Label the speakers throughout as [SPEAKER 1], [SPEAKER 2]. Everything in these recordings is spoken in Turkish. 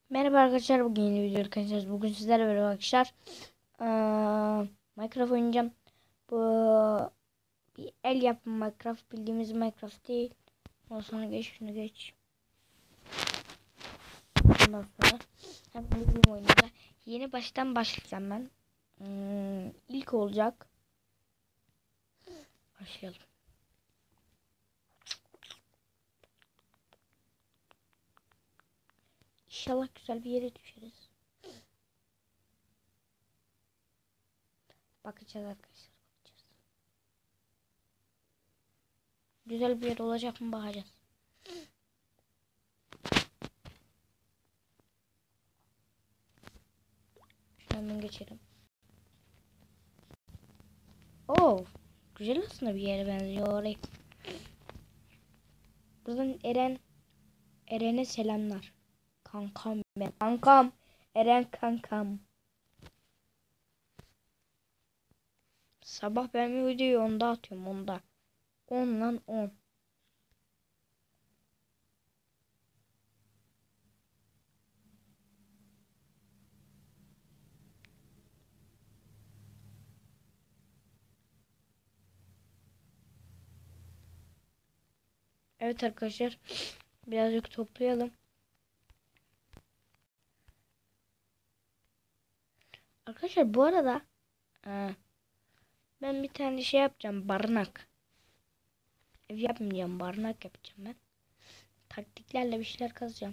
[SPEAKER 1] Merhaba arkadaşlar, bugün yeni video arkadaşlar. Bugün sizlerle beraber arkadaşlar Minecraft oynayacağım. Bu bir el yapımı Minecraft, bildiğimiz Minecraft değil. Ondan sonra geç şunu geç. Ondan sonra hem bildiğim oyunlara yeni baştan başlayacağım ben. İlk olacak. Başlayalım. İnşallah güzel bir yere düşeriz. Bakacağız arkadaşlar. Bakacağız. Güzel bir yer olacak mı bakacağız. Hemen geçelim. Oo, güzel aslında bir yere benziyor orayı. Buradan Eren'e selamlar. Kankam ben. Kankam. Eren kankam. Sabah ben bir videoyu 10'da atıyorum, 10'da. 10 lan 10. Evet arkadaşlar. Birazcık toplayalım. Arkadaşlar bu arada ben bir tane şey yapacağım. Barınak. Ev yapmayacağım. Barınak yapacağım ben. Taktiklerle bir şeyler kazacağım.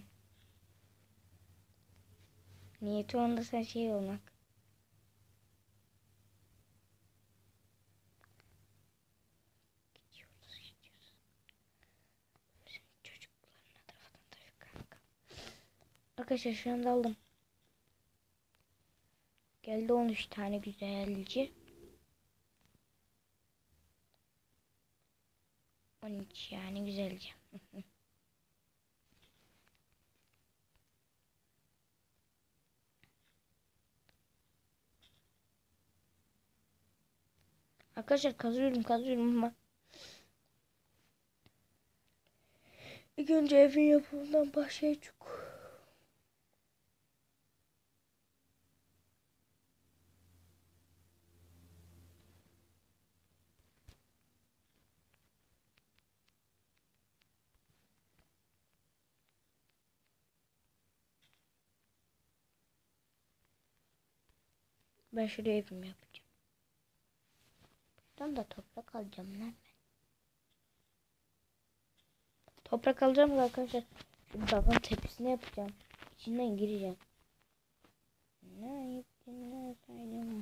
[SPEAKER 1] Niyeti onda sen şey olmak. Arkadaşlar şu anda aldım. Geldi 13 tane güzelci. 13 yani güzelce. Arkadaşlar kazıyorum ama İlk önce evin yapımından başlayacak. Ben şuraya evimi yapacağım. Buradan da toprak alacağım lan. Toprak alacağım arkadaşlar. Şu dağın tepesine yapacağım. İçinden gireceğim. Ne yapayım, ne saydım.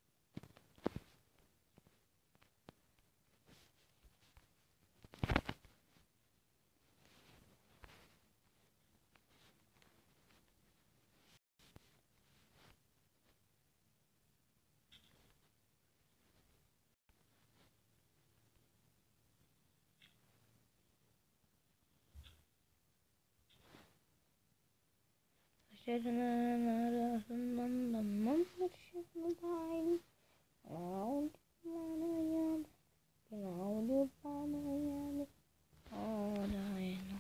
[SPEAKER 1] Başarının arasından da mamlaşını dahil. Ağlıyor bana yani. Ağlıyor bana yani. Ağlayın.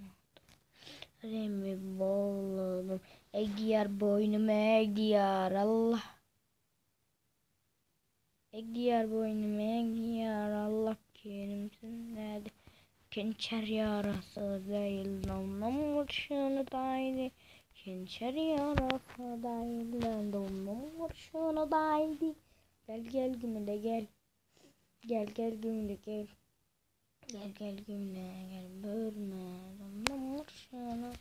[SPEAKER 1] Remi bolladım. Eğdiyar boynuma eğdiyar Allah. Eğdiyar boynuma eğdiyar Allah. Kerimsin nerede? Kençer yarası değil. Namlam vurşunu daydı. Kençer yarası değil. Namlam vurşunu daydı. Gel gümüle gel. Gel gümüle gel. Gel gümüle gel. Bölme. Namlam vurşunu.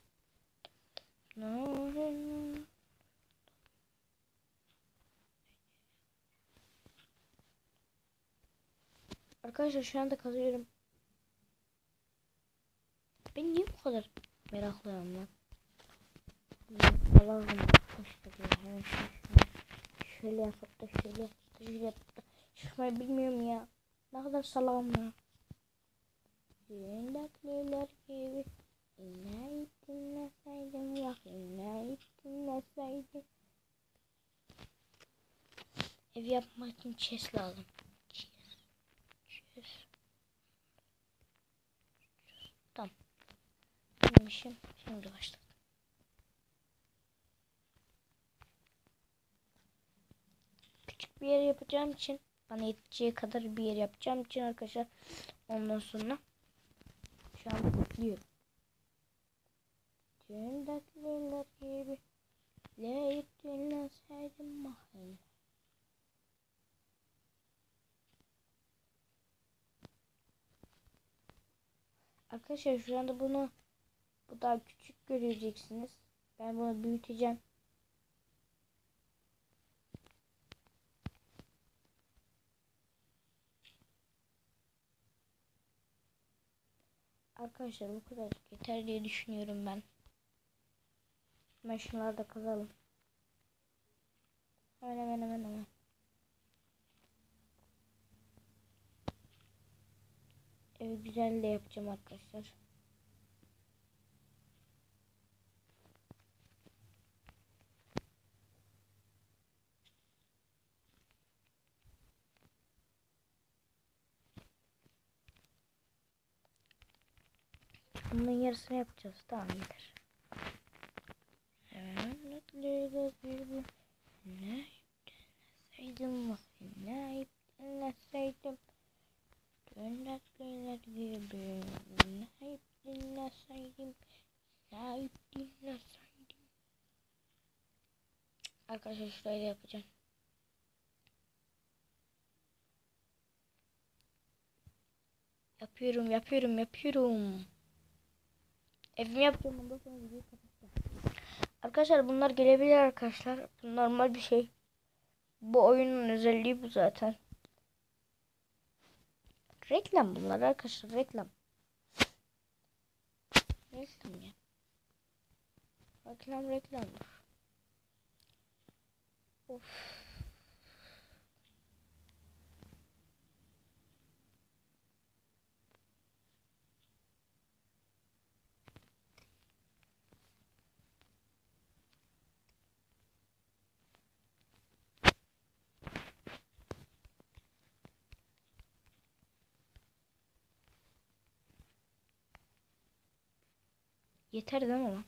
[SPEAKER 1] Arkadaşlar şu anda kazıyorum. Ben niye bu kadar meraklıyım lan? Allah'ım arkadaşlar şöyle yapıp da şöyle yapıp da çıkmayı bilmiyorum ya. Ne kadar salam ya. Yürekliler gibi inayet dinleseydim ya, inayet dinleseydim. Ev yapmak için chest lazım. Chest. Tamam. Şimdi başladım. küçük bir yer yapacağım için, bana yeteceği kadar bir yer yapacağım için arkadaşlar, ondan sonra şu an bekliyorum. Tüm dertliler gibi leyip dinleseydim mahalle. Arkadaşlar şu anda bu daha küçük göreceksiniz. Ben bunu büyüteceğim. Arkadaşlar bu kadar yeter diye düşünüyorum ben. Hemen şunları da kazalım. Hemen. Evi güzel de yapacağım arkadaşlar. Bunun yarısını yapacağız. Tamam yeter. Ne saydım bak, ne dinleseydim dönekler gibi, ne dinleseydim, ne dinleseydim. Arkadaşlar şurayı da yapacağım. Yapıyorum. Evimi yapacağım, ondan sonra videoyu kapatacağım. Arkadaşlar bunlar gelebilir arkadaşlar. Bu normal bir şey. Bu oyunun özelliği bu zaten. Reklam bunlar arkadaşlar, reklam. Reklam ya. Reklamdır. Of. Yeter değil mi lan?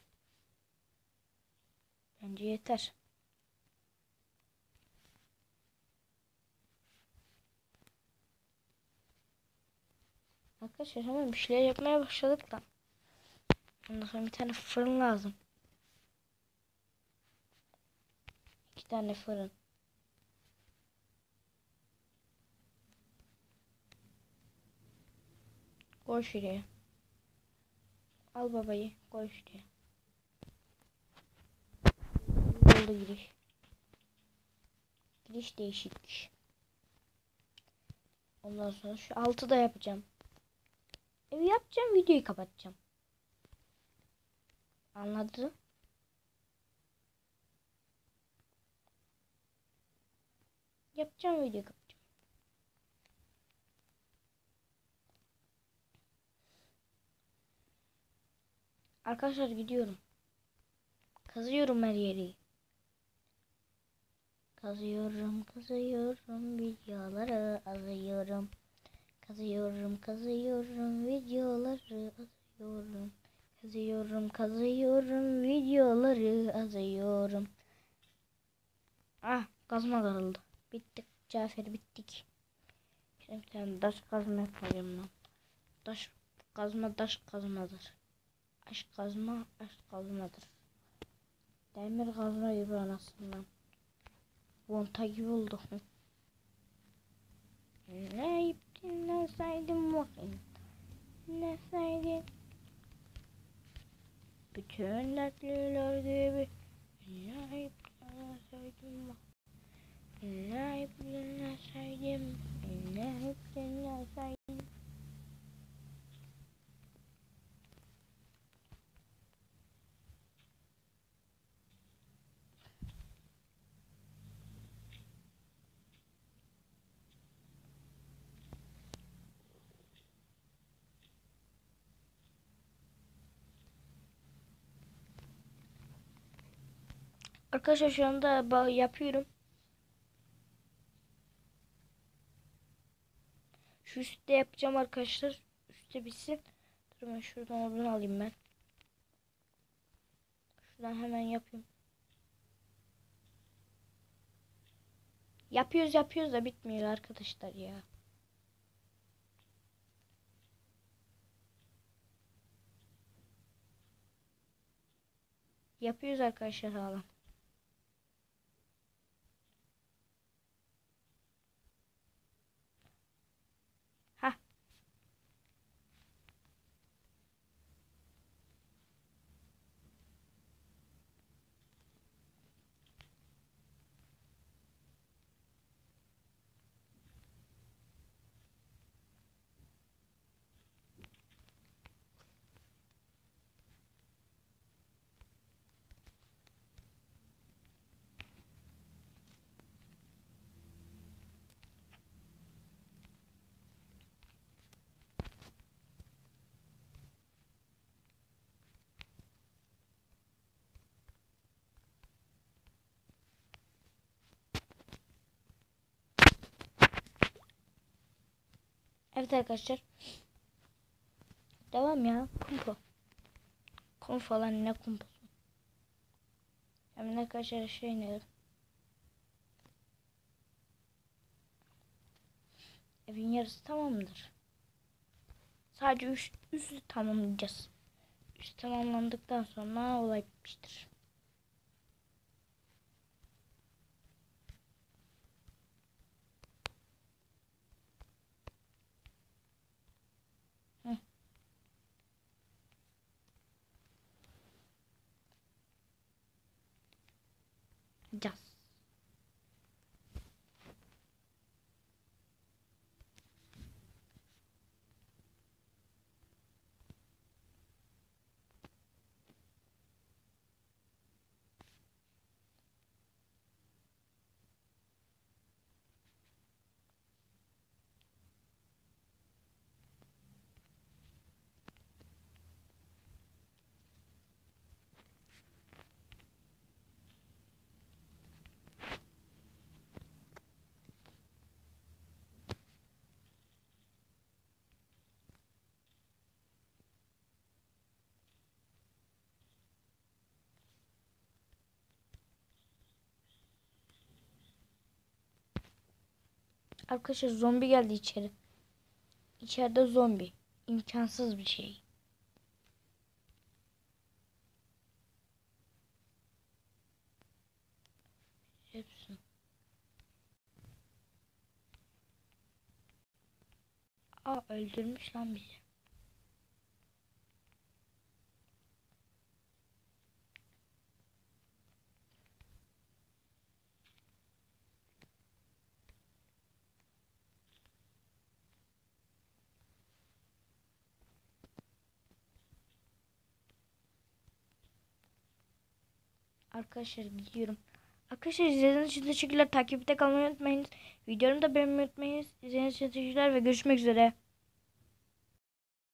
[SPEAKER 1] Bence yeter. Arkadaşlar hemen bir şeyler yapmaya başladık da. Ondan sonra bir tane fırın lazım. 2 tane fırın. Koy şuraya. Al babayı. Koy şuraya. Oldu giriş. Giriş değişikmiş. Ondan sonra şu altı da yapacağım. Evi yapacağım, videoyu kapatacağım. Anladın? Yapacağım, videoyu kapatacağım. Arkadaşlar gidiyorum. Kazıyorum her yeri. Kazıyorum videoları azıyorum. Kazıyorum videoları azıyorum. Kazıyorum videoları azıyorum. Ah, kazma kırıldı. Bittik Cafer, bittik. Şimdi bir tane taş kazma yapayım lan. Taş kazmadır. Aşk kazma aşk kazmadır. Demir kazma gibi anasından. Bonta gibi oldu. Ne dinleseydim bakayım. Dinleseydim. Bütün dertliler gibi. Ne dinleseydim bak. Ne dinleseydim. Ne dinleseydim. Arkadaşlar şu anda yapıyorum. Şu üstte yapacağım arkadaşlar. Üstte bitsin. Dur ben şuradan odun alayım ben. Şuradan hemen yapayım. Yapıyoruz da bitmiyor arkadaşlar ya. Yapıyoruz arkadaşlar hala. Hah. Evet arkadaşlar. Devam ya. Kumpo. Kum falan ne kumposu. Hemen arkadaşlar şey ne? Evin yarısı tamamdır. Sadece üstü tamamlayacağız. Üst tamamlandıktan sonra olay bitmiştir. Hı. Caz. Arkadaşlar zombi geldi içeri. İçeride zombi. İmkansız bir şey. Hepsi. Aa öldürmüş lan bizi. Arkadaşlar gidiyorum. Arkadaşlar izlediğiniz için teşekkürler. Takipte kalmayı unutmayınız. Videomu da beğenmeyi unutmayınız. İzlediğiniz için teşekkürler ve görüşmek üzere.